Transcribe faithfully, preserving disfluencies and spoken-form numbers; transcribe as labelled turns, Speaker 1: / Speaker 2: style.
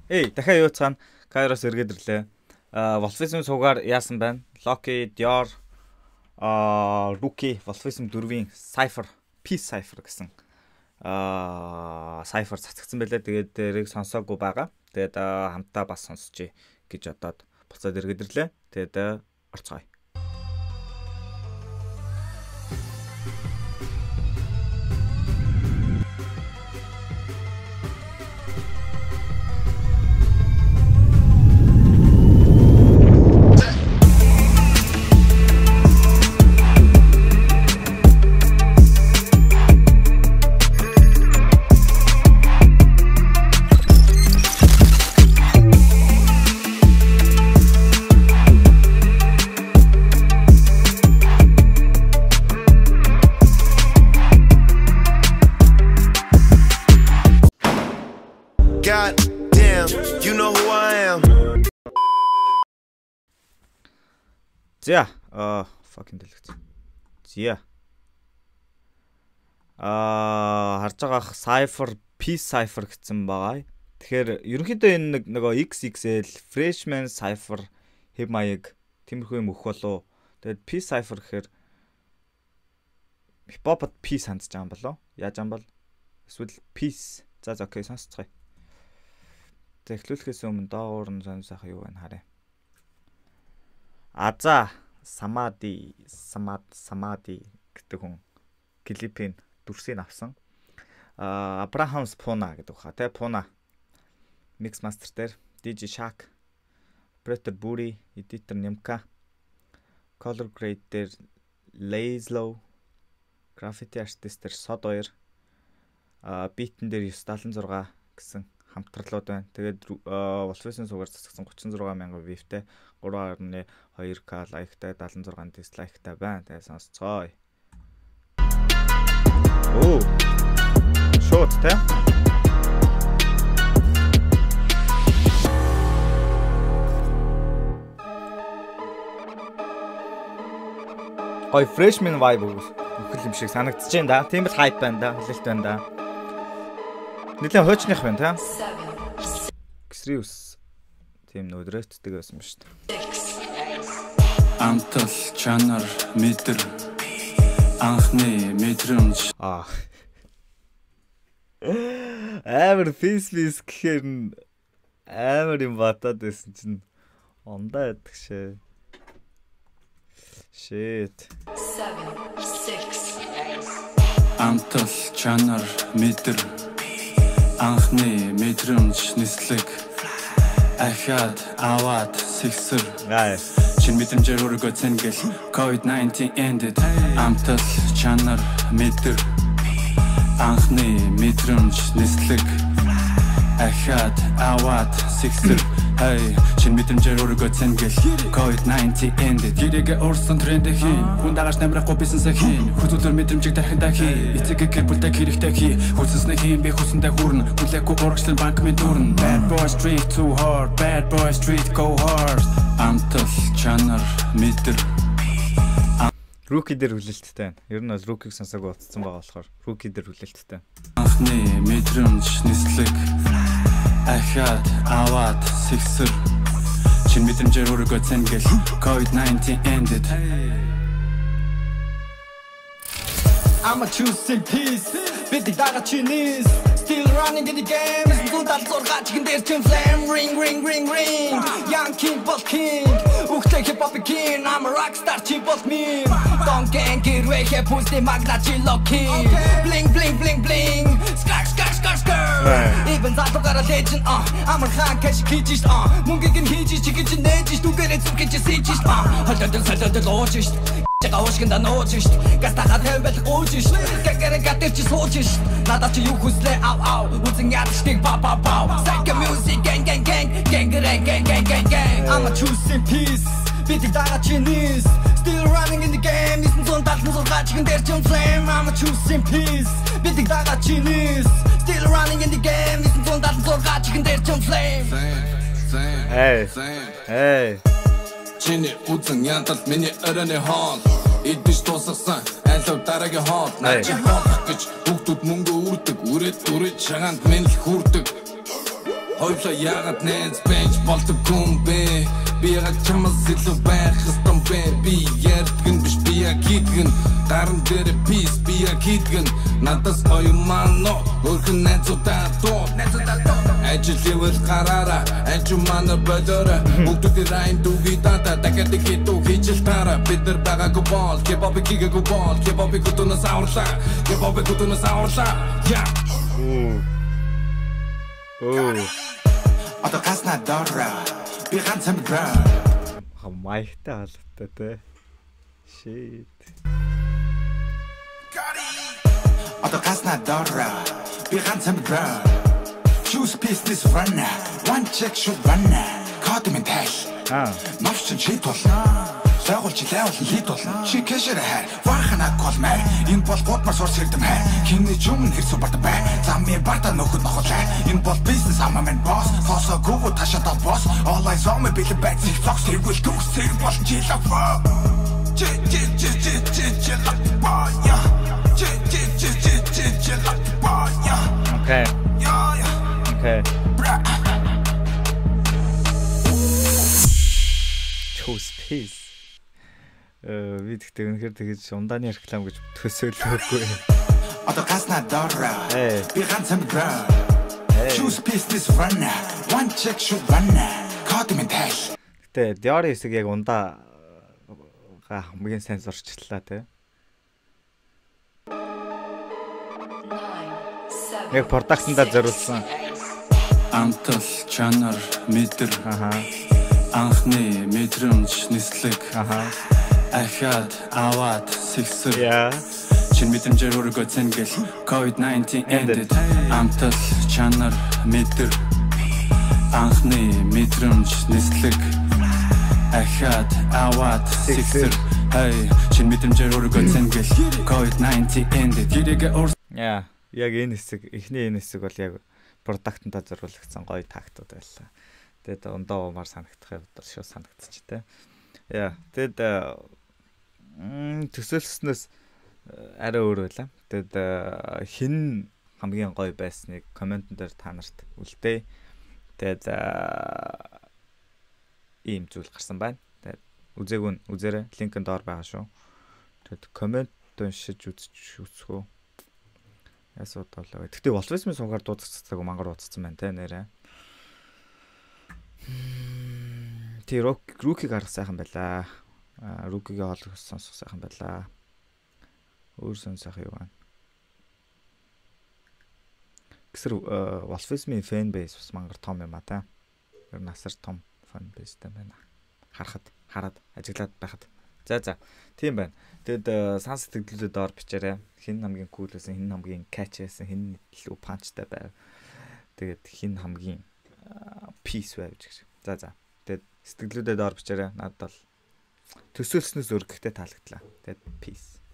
Speaker 1: Эй, дахиад юу цаана Кайроос эргээд ирлээ. Аа, Wolfizm суугаар яасан байна? Loce, Dior, аа, Roockie, Wolfizm дөрвийн CYPHER, Peace CYPHER гэсэн аа, CYPHER цацгдсан байлаа. Тэгээд тэрийг сонсоогүй байгаа. Тэгээд хамтаа бас сонсчий гэж одоод буцаад эргээд ирлээ. Тэгээд орцгоё.
Speaker 2: God damn, you know who I am.
Speaker 1: За, аа, fucking дэлгэц. За. Аа, харж байгаа CYPHER, Peace CYPHER гэсэн байгаа. Тэгэхээр ерөнхийдөө энэ нэг нөгөө икс икс эл, Freshman CYPHER, хэв маяг тиймэрхүү юм өгөх болов. Тэгээд Peace CYPHER гэхээр хипхопд peace хандж байгаа юм болов. Яаж юм бол? Эсвэл peace. За, окей, сонсцгоё. Тэхлүүлэхээс өмнө доор нь сонь сайхан юу байна харъя. Аза Самади Самад Самади гэдэг хүн клипийн дүрсийг авсан. Аа Абрахамс Пуна гэдэг хаа тэ Пуна микс мастер дээр ди джей Shaq, Operator Buri, Editor Немка, Color Grade дээр Loce, Graffiti Artist дээр Sod хоёр, аа beat-эн дээр нine seventy-six гэсэн хамтралууд байна. Тэгээд Wolfizm суугаар цацгсан thirty-six мянган view-тэй three point two K лайктай seventy-six дизлайктай байна. Тэгээд сонсцгоё. Оо. Шот тэ. Гой freshman vibe өгөх юм шиг санагдаж байна да. Тийм л hype байна да. Хэлэлт байна да. Нэлээд хуучных байна та. Serious. Тийм нөдрөөтдөг байсан ба шүү дээ.
Speaker 3: Амтал чанар метр анхны мэдрэмж.
Speaker 1: Аа. Амар фис фис гэхээр амар юм батаад байсан чинь ондоо яддаг шээ. Shit.
Speaker 3: seven six Амтал чанар метр анхны мэдрэмж нислэг ахаад аваад сэгсэр чин мэдрэмжээр өргөө цэнгэл ковид nineteen ended амтал чанар метр анхны мэдрэмж нислэг ахаад аваад сэгсэр Hey, чин мэдрэмжээр өргөө цэнгэл ковид nineteen ended гэрээгээ уурсан тренд хийн хүн дагаж намрахгүй бизнесээ хийн хүзүүлэр мэдрэмжийг дахиндаа хий эцэг гэрбүлтэй хэрэгтэй хий хүсснээ хийн би хүсэндээ хүрнэ хүлээхгүй урагшлан банк минь дүүрнэ bad boy street too hard bad boy street go hard амтал чанар метр
Speaker 1: Roockie дээр хүлээлттэй байна. Ер нь бол Roockie-г сонсоог утцсан байгаа болохоор Roockie дээр хүлээлттэй.
Speaker 3: Анхны мэдрэмж нислэг ахаад аваад сэгсэр чин мэдрэмжээр өргөө цэнгэл ковид nineteen ended I'ma choosing peace Bidig daga chinis Still running in the game Zundal zorga chicken there's chin flame Ring ring ring ring Young king boss king Ukhtay hip hop king I'm a rock star chi boss me Don't gang girwe he pusti magna chi loki Bling bling bling bling Skak skak skak skak Even zato gara legend uh I'm a khan cash kijist uh Mungig in hijist chigij nejist Ugere zukij sijist uh Haltadil saltadil ojist Чага ушгинда нуучиш гастахад хэмбэл гуучиш гэгэрэ гатэрч суучиш надад чи юу хүслээ ав ав үзэн ядчтыг ба ба ба Psycho music gang gang gang гэгэрэ gang gang gang gang I'ma choosing peace Bitig daga chinis Still running in the game nine seventy-six чихэн дээр чин flame I'ma choosing peace Bitig daga chinis Still running in the game nine seventy-six чихэн дээр чин flame
Speaker 1: Hey hey
Speaker 3: Чиний үзэн янтал миний өрөөний хоол идэж тусгасан айлуу дараагийн хоол наа чи хоолох гэж бүгдүүд мөнгө үрдэг үрээд үрээд шагаанд минь л хүрдэг Хоёулаа яагаад найз байж болдог хүн бэ? Би яагаад чамаас илүү байх ёстой бэ? Би ярьдгэн биш би яг хийдгэн. Гаран дээр peace би яг хийдгэн. Надаас оюун мано өөрхөн найзуудаа дуу. Найзуудаа дуу. Ажил явал гараараа. Ажил мана бодороо. Бүгдүүд райм дүүги дата. Дахиад хитүү хийжил таараа. Бид нар байгаагүй бол. K-pop хийгээгүй бол. K-pop гүтүнээс аварлаа. K-pop гүтүнээс аварлаа. Yeah.
Speaker 1: Оо.
Speaker 3: Одоо гаснаа доор. Би ганцхан граа.
Speaker 1: Хамайхтай алтай те. Shit.
Speaker 3: Одоо гаснаа доор. Би ганцхан граа. Choose business runner. One check should runner. Code mental.
Speaker 1: Аа.
Speaker 3: Новчин шийд болно. Байгуулж лайвал хийд болно. Чи кэшэр хайр. Вахана колмай. Энэ бол гудмар сурс хэрдэм хайр. Хинний ч өмнө хэрсүү бат бай. Замми барта нөхөд нохолай. Энэ бол бизнес амамен босс. Фосо гүгүү ташаад босс. All eyes on me бэлэн байц их цогс тэргүүл төгс зэрэг бол жилаа. Чи чи чи чи чи чи лапая. Чи чи чи чи чи чи лапая.
Speaker 1: Okay.
Speaker 3: Я я.
Speaker 1: Okay. Choose peace. Э бид гэхдээ үнэхээр тэгэж ундааны реклам гэж төсөөлөөгүй.
Speaker 3: Одоо гаснаа доор. Би ганцхан граа. Choose business runner. One check should runner. Code mental.
Speaker 1: Гэтэ Dior хэсэг яг ундаа хамгийн сайн зурчлаа те. Яг продакшндаа зориулсан.
Speaker 3: Амтал чанар мэдэр.
Speaker 1: Аха.
Speaker 3: Анхны мэдрэмж нислэг.
Speaker 1: Аха.
Speaker 3: Ахад аваад сэгсэр.
Speaker 1: Яа.
Speaker 3: Чин мэдрэмжээр өргөө цэнгэл ковид nineteen ended. Амтал чанар мэдэр. Анхны мэдрэмж нислэг. Ахад аваад сэгсэр. Hey, чин мэдрэмжээр өргөө цэнгэл ковид nineteen ended.
Speaker 1: Яа. Яг энэ хэсэг, эхний энэ хэсэг бол яг продактантаа зориулагдсан гоё тактууд байлаа. Тэгээд ундаа умаар санагдахын бодол шүү санагдчих те. Яа. Тэгэд төсөөлснөөс арай өөр байлаа. Тэгэд хин хамгийн гоё байсныг коммент дээр та нарт үлдээ. Тэгэд ийм зүйл гарсан байна. Тэгэд үзээгүй нь үзээрэй. Линк нь доор байгаа шүү. Тэгэд коммент уншиж үзчих үзхөө. Ясууд болоо. Тэгтээ Wolfizm суугаар дуудацдаг мангар уудцсан байна те нэрэ. Тэ Roockie гарах сайхан байлаа. Roockie-гээ хоол сонсох сайхан байлаа. Өөр сонсох юу байна? Гэсэр Wolfizm-ийн fan base бас мангар том юм а та. Ер нь асар том fan base-тэй байна. Харахад, хараад, ажиглаад байхад. За за. Тийм байна. Тэгэд сан сэтгэгдэлээ доор бичээрэй. Хин хамгийн cool байсан, хин хамгийн catch байсан, хин илүү punchтай байв. Тэгээд хин хамгийн peace байв гэж. За за. Тэгээд сэтгэлдээ доор бичээрэй. Надад бол төсөөлснөөс өөр гэхдээ таалагдлаа. Тэгээд peace.